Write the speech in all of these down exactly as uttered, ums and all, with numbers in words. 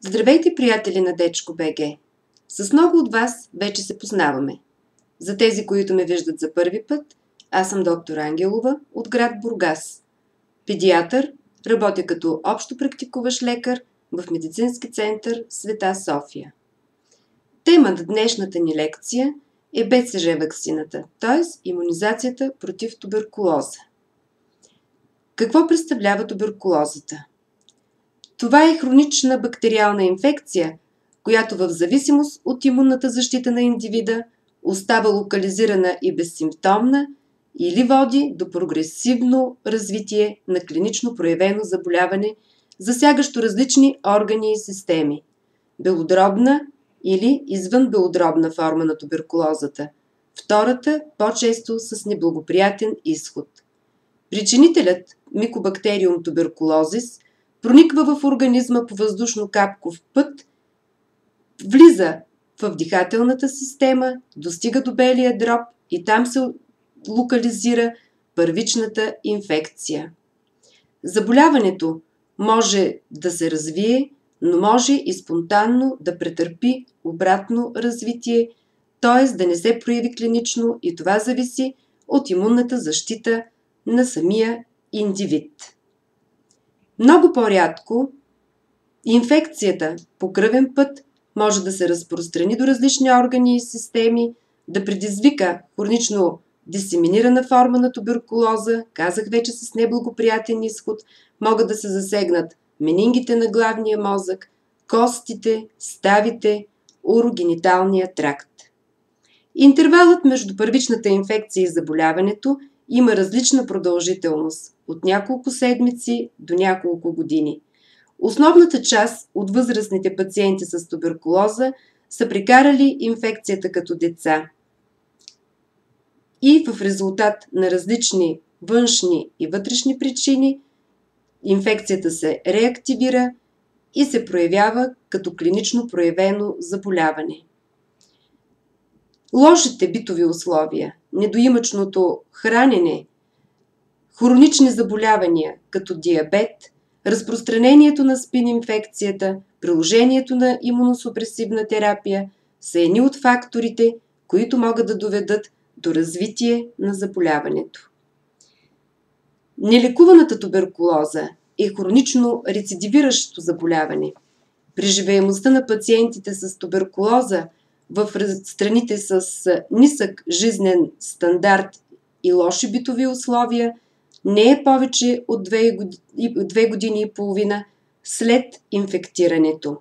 Здравейте, приятели на Дечко БГ! С много от вас вече се познаваме. За тези, които ме виждат за първи път, аз съм доктор Ангелова от град Бургас. Педиатър, работя като общо практикуващ лекар в медицински център Света София. Тема на днешната ни лекция е Б Ц Ж ваксината, т.е. имунизацията против туберкулоза. Какво представлява туберкулозата? Това е хронична бактериална инфекция, която в зависимост от имунната защита на индивида остава локализирана и безсимптомна или води до прогресивно развитие на клинично проявено заболяване, засягащо различни органи и системи – белодробна или извънбелодробна форма на туберкулозата, втората по-често с неблагоприятен изход. Причинителят Mycobacterium tuberculosis прониква в организма по въздушно-капков път, влиза в дихателната система, достига до белия дроб и там се локализира първичната инфекция. Заболяването може да се развие, но може и спонтанно да претърпи обратно развитие, т.е. да не се прояви клинично, и това зависи от имунната защита на самия индивид. Много по-рядко инфекцията по кръвен път може да се разпространи до различни органи и системи, да предизвика хронично дисеминирана форма на туберкулоза, казах вече с неблагоприятен изход, могат да се засегнат менингите на главния мозък, костите, ставите, урогениталния тракт. Интервалът между първичната инфекция и заболяването има различна продължителност – от няколко седмици до няколко години. Основната част от възрастните пациенти с туберкулоза са прекарали инфекцията като деца и в резултат на различни външни и вътрешни причини инфекцията се реактивира и се проявява като клинично проявено заболяване. Лошите битови условия, недоимъчното хранене, хронични заболявания като диабет, разпространението на спин инфекцията, приложението на имуносупресивна терапия са едни от факторите, които могат да доведат до развитие на заболяването. Нелекуваната туберкулоза е хронично рецидивиращо заболяване. Преживеемостта на пациентите с туберкулоза в страните с нисък жизнен стандарт и лоши битови условия не е повече от две години и половина след инфектирането.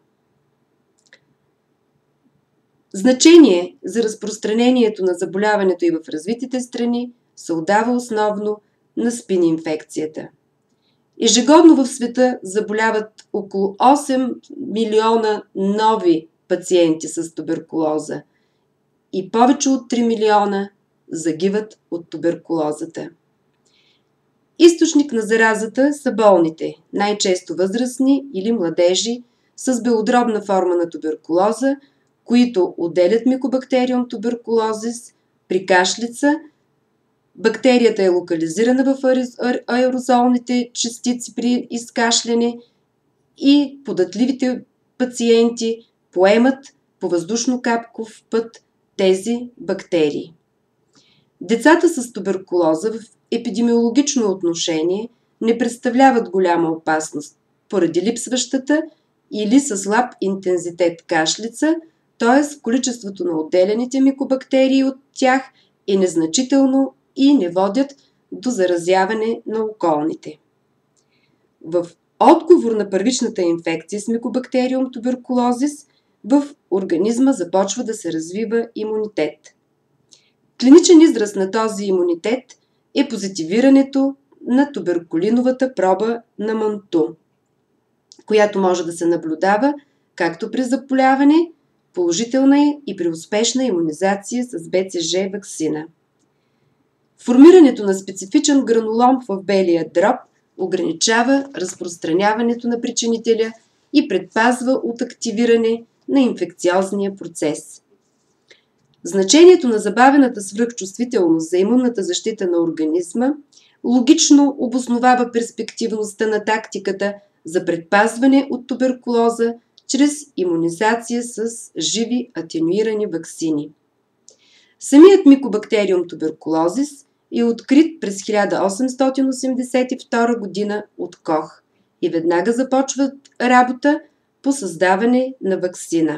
Значение за разпространението на заболяването и в развитите страни се отдава основно на спин инфекцията. Ежегодно в света заболяват около осем милиона нови пациенти с туберкулоза и повече от три милиона загиват от туберкулозата. Източник на заразата са болните, най-често възрастни или младежи с белодробна форма на туберкулоза, които отделят Mycobacterium tuberculosis при кашлица. Бактерията е локализирана в аерозолните частици при изкашляне и податливите пациенти поемат по въздушно-капков път тези бактерии. Децата с туберкулоза в епидемиологично отношение не представляват голяма опасност поради липсващата или със слаб интензитет кашлица, т.е. количеството на отделяните микобактерии от тях е незначително и не водят до заразяване на околните. В отговор на първичната инфекция с Mycobacterium tuberculosis в организма започва да се развива имунитет. Клиничен израз на този имунитет е позитивирането на туберкулиновата проба на Манту, която може да се наблюдава както при заболяване, положителна е и при успешна имунизация с Б Ц Ж ваксина. Формирането на специфичен гранулом в белия дроб ограничава разпространяването на причинителя и предпазва от активиране на инфекциозния процес. Значението на забавената свръхчувствителност за имунната защита на организма логично обосновава перспективността на тактиката за предпазване от туберкулоза чрез имунизация с живи атенуирани ваксини. Самият микобактериум туберкулозис е открит през хиляда осемстотин осемдесет и втора година от Кох и веднага започват работа по създаване на ваксина.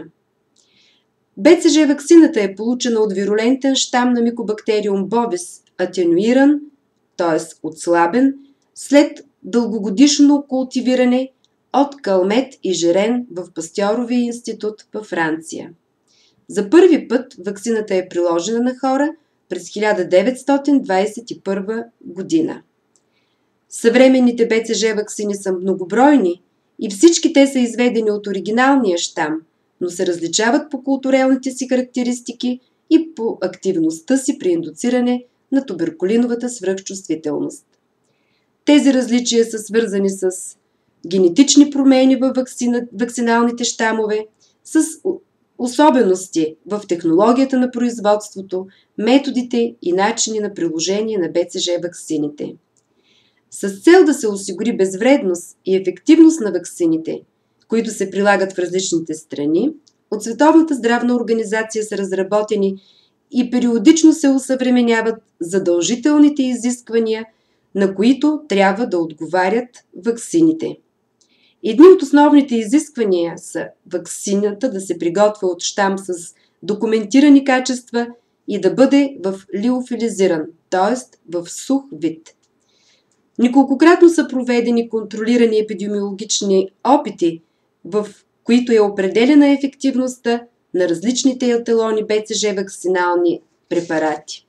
Б Ц Ж ваксината е получена от вирулентен щам на микобактериум бовис, атенуиран, т.е. отслабен, след дългогодишно култивиране от калмет и жерен в Пастьоровия институт във Франция. За първи път ваксината е приложена на хора през хиляда деветстотин двадесет и първа година. Съвременните Б Ц Ж ваксини са многобройни и всички те са изведени от оригиналния щам, но се различават по културелните си характеристики и по активността си при индуциране на туберкулиновата свръхчувствителност. Тези различия са свързани с генетични промени във вакцина, вакциналните щамове, с особености в технологията на производството, методите и начини на приложение на Б Ц Ж ваксините. С цел да се осигури безвредност и ефективност на ваксините, които се прилагат в различните страни, от Световната здравна организация са разработени и периодично се усъвременяват задължителните изисквания, на които трябва да отговарят ваксините. Едни от основните изисквания са ваксината да се приготвя от щам с документирани качества и да бъде в лиофилизиран, т.е. в сух вид. Неколкократно са проведени контролирани епидемиологични опити, в които е определена ефективността на различните еталони Б Ц Ж ваксинални препарати.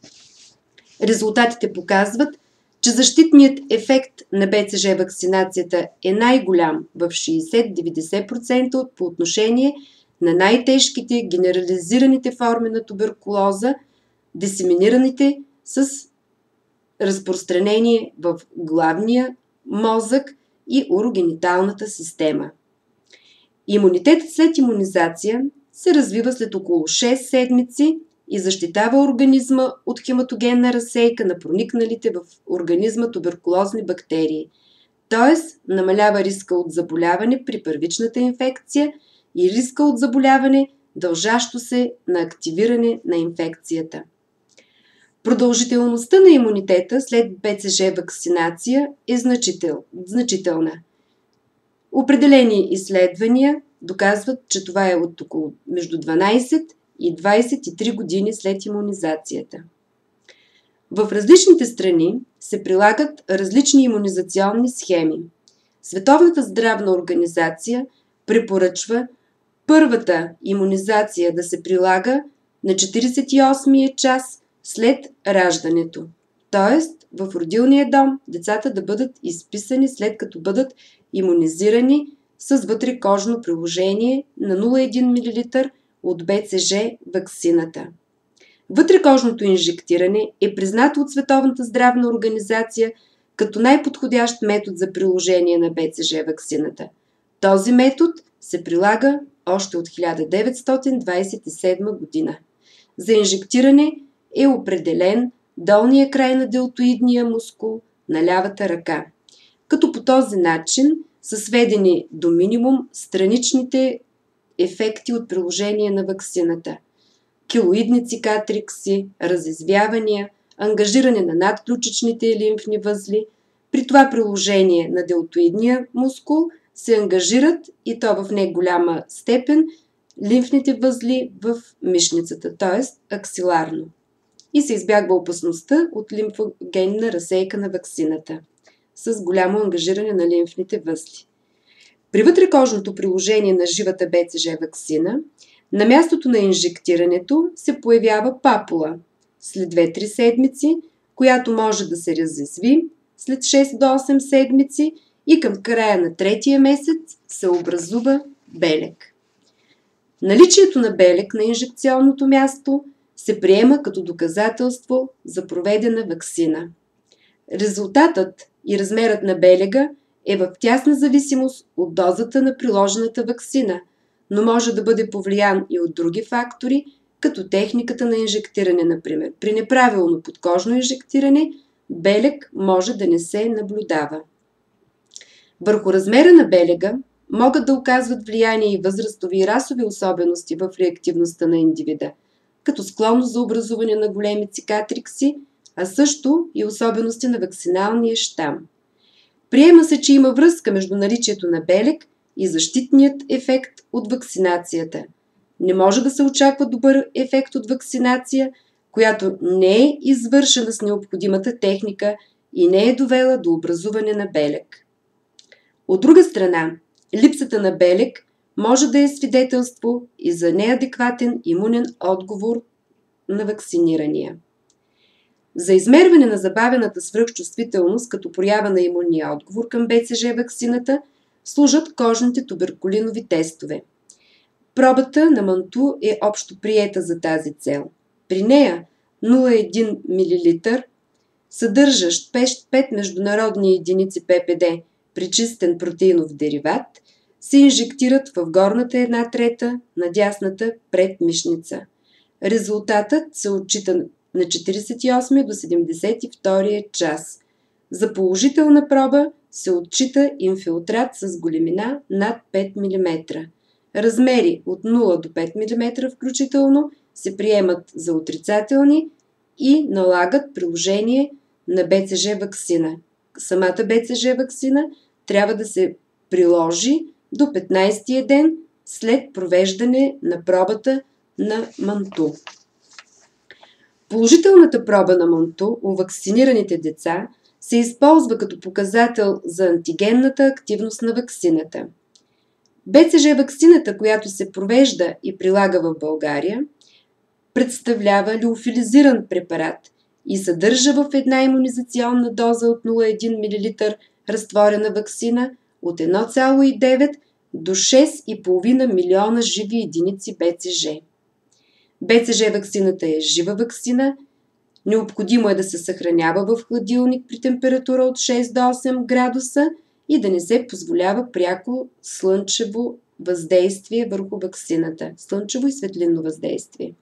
Резултатите показват, че защитният ефект на Б Ц Ж вакцинацията е най-голям в шейсет до деветдесет процента по отношение на най-тежките генерализираните форми на туберкулоза, дисеминираните с разпространение в главния мозък и урогениталната система. Имунитетът след имунизация се развива след около шест седмици и защитава организма от хематогенна разсейка на проникналите в организма туберкулозни бактерии, т.е. намалява риска от заболяване при първичната инфекция и риска от заболяване, дължащо се на активиране на инфекцията. Продължителността на имунитета след Б Ц Ж вакцинация е значител, значителна. Определени изследвания доказват, че това е от около между дванадесет и двадесет и три години след имунизацията. В различните страни се прилагат различни имунизационни схеми. Световната здравна организация препоръчва първата имунизация да се прилага на четиридесет и осмия час след раждането, т.е. в родилния дом децата да бъдат изписани след като бъдат имунизирани с вътрекожно приложение на нула цяло едно милилитър от Б Ц Ж ваксината. Вътрекожното инжектиране е признато от Световната здравна организация като най-подходящ метод за приложение на Б Ц Ж ваксината. Този метод се прилага още от хиляда деветстотин двадесет и седма година. За инжектиране е определен долния край на делтоидния мускул на лявата ръка, като по този начин са сведени до минимум страничните ефекти от приложение на ваксината – килоидни цикатрикси, разизвявания, ангажиране на надключичните и лимфни възли. При това приложение на делтоидния мускул се ангажират, и то в не голяма степен, лимфните възли в мишницата, т.е. аксиларно. И се избягва опасността от лимфогенна разсейка на ваксината с голямо ангажиране на лимфните възли. При вътрекожното приложение на живата Б Ц Ж ваксина, на мястото на инжектирането се появява папула след две-три седмици, която може да се разязви след шест до осем седмици и към края на третия месец се образува белег. Наличието на белег на инжекционното място се приема като доказателство за проведена ваксина. Резултатът и размерът на белега е в тясна зависимост от дозата на приложената ваксина, но може да бъде повлиян и от други фактори, като техниката на инжектиране, например. При неправилно подкожно инжектиране белег може да не се наблюдава. Върху размера на белега могат да оказват влияние и възрастови и расови особености в реактивността на индивида, като склонност за образуване на големи цикатрикси, а също и особености на вакциналния щам. Приема се, че има връзка между наличието на белег и защитният ефект от вакцинацията. Не може да се очаква добър ефект от вакцинация, която не е извършена с необходимата техника и не е довела до образуване на белег. От друга страна, липсата на белег може да е свидетелство и за неадекватен имунен отговор на вакцинирания. За измерване на забавената свръхчувствителност като проява на имунния отговор към Б Ц Ж ваксината служат кожните туберкулинови тестове. Пробата на Манту е общо приета за тази цел. При нея нула цяло един милилитър, съдържащ пет международни единици П П Д, пречистен протеинов дериват, се инжектират в горната една трета на дясната предмишница. Резултатът се отчита на четиридесет и осми до седемдесет и втори час. За положителна проба се отчита инфилтрат с големина над пет милиметра. Размери от нула до пет милиметра включително се приемат за отрицателни и налагат приложение на Б Ц Ж ваксина. Самата Б Ц Ж ваксина трябва да се приложи до петнайсетия ден след провеждане на пробата на Манту. Положителната проба на Манту у вакцинираните деца се използва като показател за антигенната активност на ваксината. Б Ц Ж ваксината, която се провежда и прилага в България, представлява лиофилизиран препарат и съдържа в една имунизационна доза от нула цяло един милилитър разтворена ваксина от едно цяло и девет до шест и половина милиона живи единици Б Ц Ж. Б Ц Ж ваксината е жива ваксина, необходимо е да се съхранява в хладилник при температура от шест до осем градуса и да не се позволява пряко слънчево въздействие върху ваксината, слънчево и светлинно въздействие.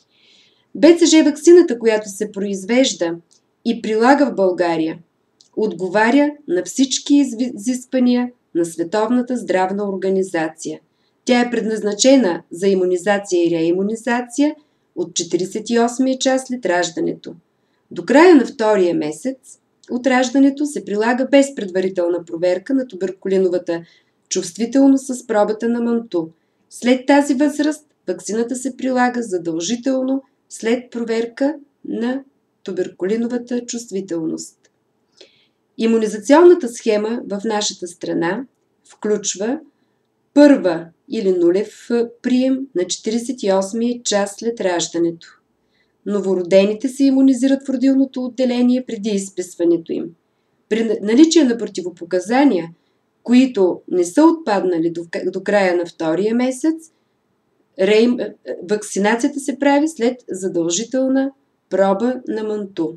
Б Ц Ж ваксината, която се произвежда и прилага в България, отговаря на всички изисквания на Световната здравна организация. Тя е предназначена за имунизация и реимунизация от четиридесет и осмия час след раждането. До края на втория месец от раждането се прилага без предварителна проверка на туберкулиновата чувствителност с пробата на Манту. След тази възраст ваксината се прилага задължително след проверка на туберкулиновата чувствителност. Имунизационната схема в нашата страна включва първа или нулев прием на четиридесет и осмия час след раждането. Новородените се имунизират в родилното отделение преди изписването им. При наличие на противопоказания, които не са отпаднали до, до края на втория месец, рейм, вакцинацията се прави след задължителна проба на Манту.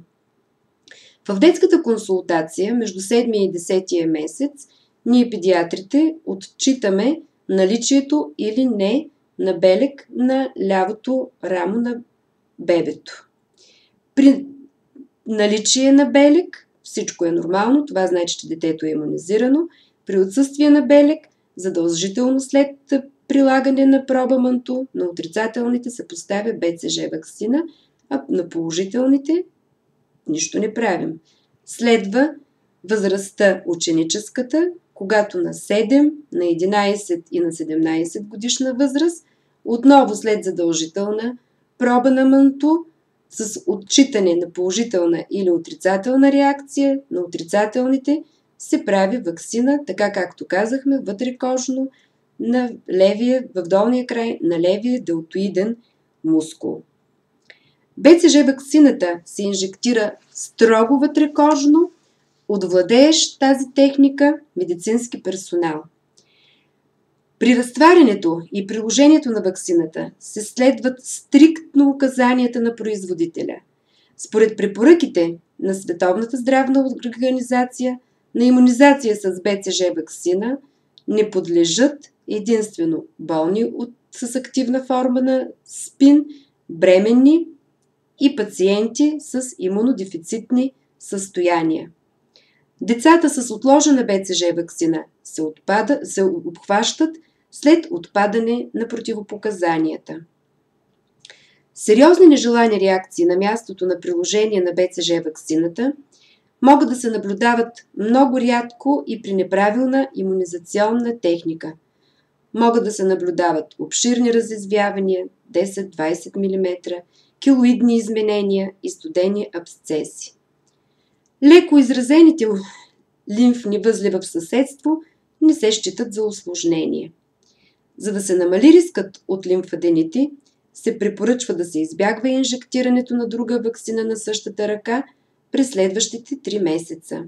В детската консултация между седмия и десетия месец ние педиатрите отчитаме наличието или не на белег на лявото рамо на бебето. При наличие на белег всичко е нормално, това значи, че детето е имунизирано. При отсъствие на белег, задължително след прилагане на проба Манту, на отрицателните се поставя Б Ц Ж ваксина, а на положителните нищо не правим. Следва възрастта ученическата, когато на седем, на единайсет и на седемнайсет годишна възраст, отново след задължителна проба на Манту, с отчитане на положителна или отрицателна реакция, на отрицателните се прави ваксина, така както казахме, вътрекожно на левия, в долния край на левия делтоиден мускул. Б Ц Ж ваксината се инжектира строго вътрекожно от владеещ тази техника медицински персонал. При разтварянето и приложението на ваксината се следват стриктно указанията на производителя. Според препоръките на Световната здравна организация, на имунизация с Б Ц Ж ваксина не подлежат единствено болни от, с активна форма на СПИН, бременни и пациенти с имунодефицитни състояния. Децата с отложена Б Ц Ж ваксина се, отпада, се обхващат след отпадане на противопоказанията. Сериозни нежелани реакции на мястото на приложение на Б Ц Ж ваксината могат да се наблюдават много рядко и при неправилна имунизационна техника. Могат да се наблюдават обширни разязвявания десет до двадесет милиметра, килоидни изменения и студени абсцеси. Леко изразените лимфни възли в съседство не се считат за усложнение. За да се намали рискът от лимфаденити, се препоръчва да се избягва инжектирането на друга ваксина на същата ръка през следващите три месеца.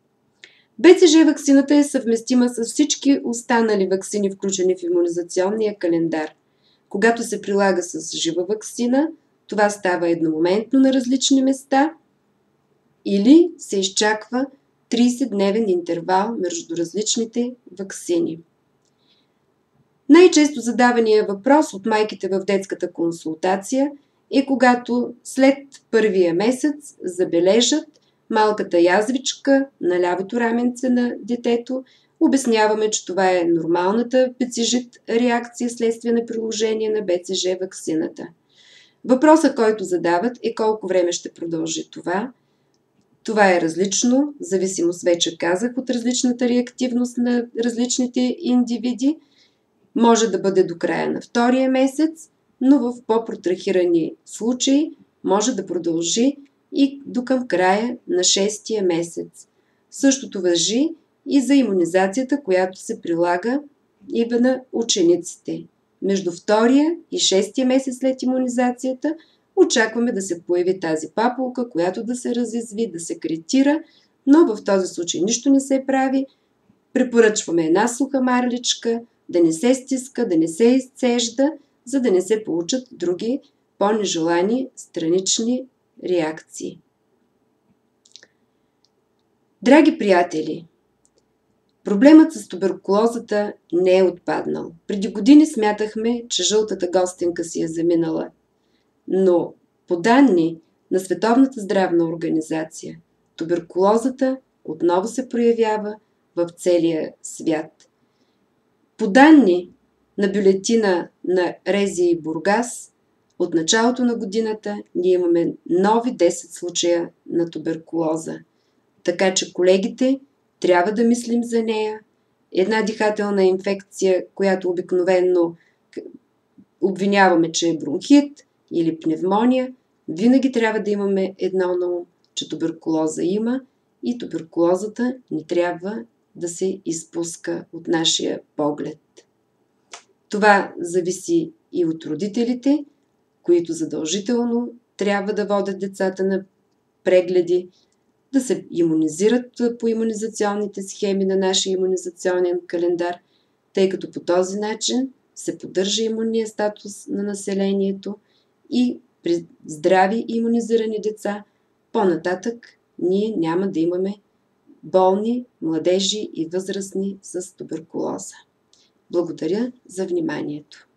Б Ц Ж ваксината е съвместима с всички останали ваксини, включени в имунизационния календар. Когато се прилага с жива ваксина, това става едномоментно на различни места или се изчаква тридесетдневен интервал между различните ваксини. Най-често задавания въпрос от майките в детската консултация е когато след първия месец забележат малката язвичка на лявото раменце на детето. Обясняваме, че това е нормалната пецижит реакция следствие на приложение на Б Ц Ж ваксината. Въпросът, който задават, е колко време ще продължи това. Това е различно, в зависимост, вече казах, от различната реактивност на различните индивиди. Може да бъде до края на втория месец, но в по-протрахирани случаи може да продължи и до към края на шестия месец. Същото важи и за имунизацията, която се прилага и на учениците. Между втория и шестия месец след имунизацията очакваме да се появи тази папулка, която да се разязви, да се кретира, но в този случай нищо не се прави. Препоръчваме една суха марличка, да не се стиска, да не се изцежда, за да не се получат други по-нежелани странични реакции. Драги приятели, проблемът с туберкулозата не е отпаднал. Преди години смятахме, че жълтата гостенка си е заминала. Но по данни на Световната здравна организация, туберкулозата отново се проявява в целия свят. По данни на бюлетина на РЗИ и Бургас, от началото на годината ние имаме нови десет случая на туберкулоза. Така че, колегите, трябва да мислим за нея. Една дихателна инфекция, която обикновенно обвиняваме, че е бронхит или пневмония, винаги трябва да имаме едно на ум, че туберкулоза има и туберкулозата не трябва да се изпуска от нашия поглед. Това зависи и от родителите, които задължително трябва да водят децата на прегледи, да се имунизират по имунизационните схеми на нашия имунизационен календар, тъй като по този начин се поддържа имунния статус на населението и при здрави имунизирани деца по-нататък ние няма да имаме болни, младежи и възрастни с туберкулоза. Благодаря за вниманието.